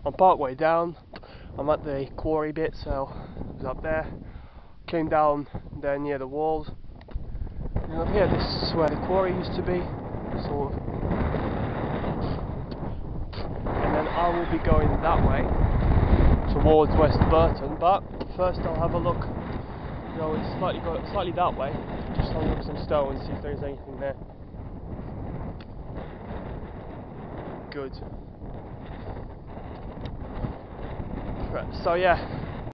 I'm part way down. I'm at the quarry bit, so I was up there. Came down there near the walls. And up here, this is where the quarry used to be, sort of. And then I will be going that way towards West Burton. But first, I'll have a look. You know, it's slightly that way. Just hung up some stones, see if there's anything there. Good. So yeah,